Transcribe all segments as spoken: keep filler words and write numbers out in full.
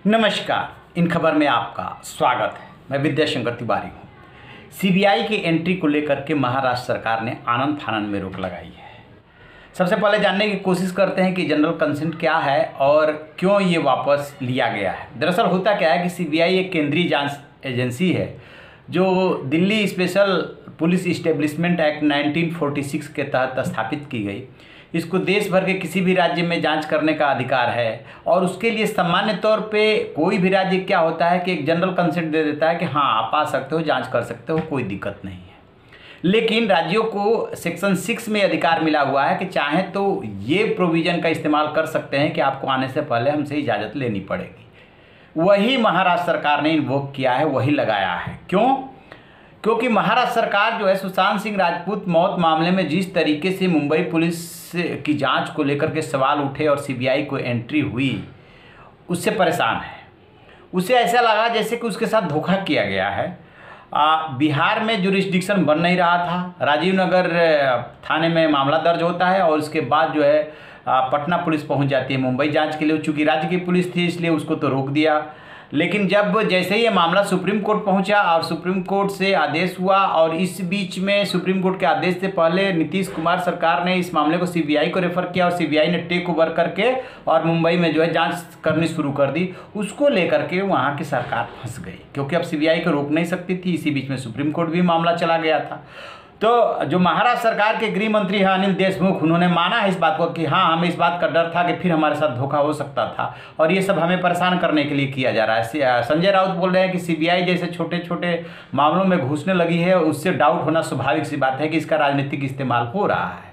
नमस्कार, इन खबर में आपका स्वागत है। मैं विद्याशंकर तिवारी हूँ। सीबीआई की एंट्री को लेकर के महाराष्ट्र सरकार ने आनन फानन में रोक लगाई है। सबसे पहले जानने की कोशिश करते हैं कि जनरल कंसेंट क्या है और क्यों ये वापस लिया गया है। दरअसल होता क्या है कि सीबीआई एक केंद्रीय जांच एजेंसी है जो Delhi special police establishment act nineteen forty six के तहत स्थापित की गई। इसको देश भर के किसी भी राज्य में जांच करने का अधिकार है और उसके लिए सामान्य तौर पे कोई भी राज्य क्या होता है कि एक जनरल कंसेंट दे देता है कि हाँ आप आ सकते हो, जांच कर सकते हो, कोई दिक्कत नहीं है। लेकिन राज्यों को सेक्शन सिक्स में अधिकार मिला हुआ है कि चाहे तो ये प्रोविज़न का इस्तेमाल कर सकते हैं कि आपको आने से पहले हमसे इजाज़त लेनी पड़ेगी। वही महाराष्ट्र सरकार ने इन्वोक किया है, वही लगाया है। क्यों? क्योंकि महाराष्ट्र सरकार जो है सुशांत सिंह राजपूत मौत मामले में जिस तरीके से मुंबई पुलिस की जांच को लेकर के सवाल उठे और सीबीआई को एंट्री हुई, उससे परेशान है। उसे ऐसा लगा जैसे कि उसके साथ धोखा किया गया है। आ, बिहार में जुरिस्डिक्शन बन नहीं रहा था। राजीव नगर थाने में मामला दर्ज होता है और उसके बाद जो है आ, पटना पुलिस पहुंच जाती है मुंबई जांच के लिए। चूँकि राज्य की पुलिस थी इसलिए उसको तो रोक दिया। लेकिन जब जैसे ही ये मामला सुप्रीम कोर्ट पहुंचा और सुप्रीम कोर्ट से आदेश हुआ और इस बीच में सुप्रीम कोर्ट के आदेश से पहले नीतीश कुमार सरकार ने इस मामले को सीबीआई को रेफर किया और सीबीआई ने टेक ओवर करके और मुंबई में जो है जांच करनी शुरू कर दी। उसको लेकर के वहाँ की सरकार फंस गई क्योंकि अब सीबीआई को रोक नहीं सकती थी। इसी बीच में सुप्रीम कोर्ट भी मामला चला गया था। तो जो महाराष्ट्र सरकार के गृह मंत्री हैं अनिल देशमुख, उन्होंने माना है इस बात को कि हाँ हमें इस बात का डर था कि फिर हमारे साथ धोखा हो सकता था और ये सब हमें परेशान करने के लिए किया जा रहा है। संजय राउत बोल रहे हैं कि सीबीआई जैसे छोटे छोटे मामलों में घुसने लगी है, उससे डाउट होना स्वाभाविक सी बात है कि इसका राजनीतिक इस्तेमाल हो रहा है।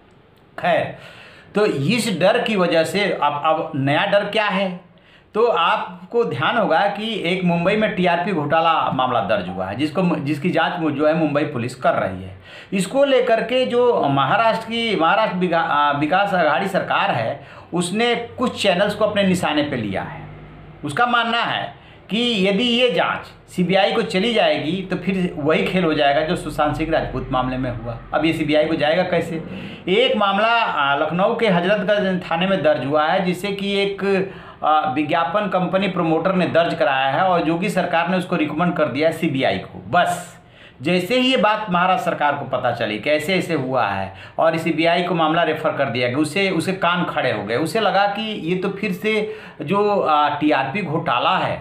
खैर, तो इस डर की वजह से अब अब नया डर क्या है, तो आपको ध्यान होगा कि एक मुंबई में टीआरपी घोटाला मामला दर्ज हुआ है जिसको जिसकी जांच जो है मुंबई पुलिस कर रही है। इसको लेकर के जो महाराष्ट्र की महाराष्ट्र विकास आघाड़ी सरकार है उसने कुछ चैनल्स को अपने निशाने पे लिया है। उसका मानना है कि यदि ये जांच सीबीआई को चली जाएगी तो फिर वही खेल हो जाएगा जो सुशांत सिंह राजपूत मामले में हुआ। अब ये सीबीआई को जाएगा कैसे? एक मामला लखनऊ के हजरतगंज थाने में दर्ज हुआ है जिसे कि एक विज्ञापन कंपनी प्रमोटर ने दर्ज कराया है और योगी सरकार ने उसको रिकमेंड कर दिया है सीबीआई को। बस जैसे ही ये बात महाराष्ट्र सरकार को पता चली कैसे ऐसे हुआ है और सीबीआई को मामला रेफर कर दिया गया, उसे उसे कान खड़े हो गए। उसे लगा कि ये तो फिर से जो टीआरपी घोटाला है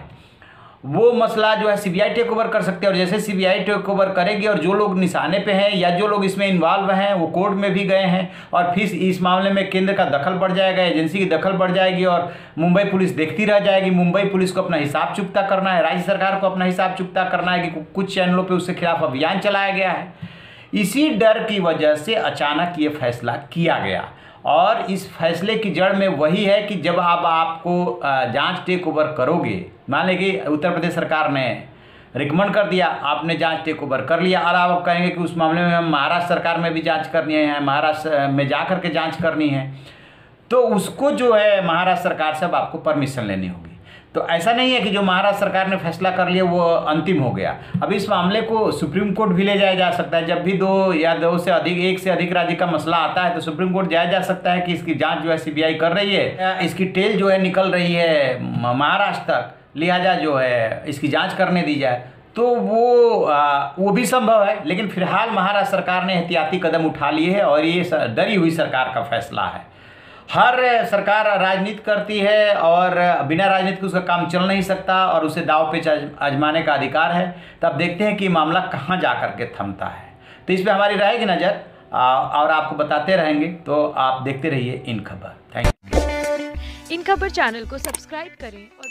वो मसला जो है सीबीआई टेक ओवर कर सकते हैं। और जैसे सीबीआई टेक ओवर करेगी और जो लोग निशाने पे हैं या जो लोग इसमें इन्वॉल्व हैं वो कोर्ट में भी गए हैं और फिर इस मामले में केंद्र का दखल बढ़ जाएगा, एजेंसी की दखल बढ़ जाएगी और मुंबई पुलिस देखती रह जाएगी। मुंबई पुलिस को अपना हिसाब चुकता करना है, राज्य सरकार को अपना हिसाब चुकता करना है कि कुछ चैनलों पर उसके खिलाफ अभियान चलाया गया है। इसी डर की वजह से अचानक ये फैसला किया गया और इस फैसले की जड़ में वही है कि जब आप आपको जांच टेक ओवर करोगे, मान लें कि उत्तर प्रदेश सरकार ने रिकमेंड कर दिया, आपने जांच टेक ओवर कर लिया और आप कहेंगे कि उस मामले में हम महाराष्ट्र सरकार में भी जांच करनी है, महाराष्ट्र में जा कर के जांच करनी है, तो उसको जो है महाराष्ट्र सरकार से अब आपको परमिशन लेनी होगी। तो ऐसा नहीं है कि जो महाराष्ट्र सरकार ने फैसला कर लिया वो अंतिम हो गया। अब इस मामले को सुप्रीम कोर्ट भी ले जाया जा सकता है। जब भी दो या दो से अधिक एक से अधिक राज्य का मसला आता है तो सुप्रीम कोर्ट जाया जा सकता है कि इसकी जांच जो है सीबीआई कर रही है, इसकी टेल जो है निकल रही है महाराष्ट्र तक, लिहाजा जो है इसकी जाँच करने दी जाए। तो वो आ, वो भी संभव है। लेकिन फिलहाल महाराष्ट्र सरकार ने एहतियाती कदम उठा लिए है और ये डरी हुई सरकार का फैसला है। हर सरकार राजनीति करती है और बिना राजनीति के उसका काम चल नहीं सकता और उसे दाव पे आजमाने का अधिकार है। तब देखते हैं कि मामला कहाँ जा कर के थमता है। तो इस पर हमारी रहेगी नज़र और आपको बताते रहेंगे। तो आप देखते रहिए इन खबर। Thank you. इन खबर चैनल को सब्सक्राइब करें और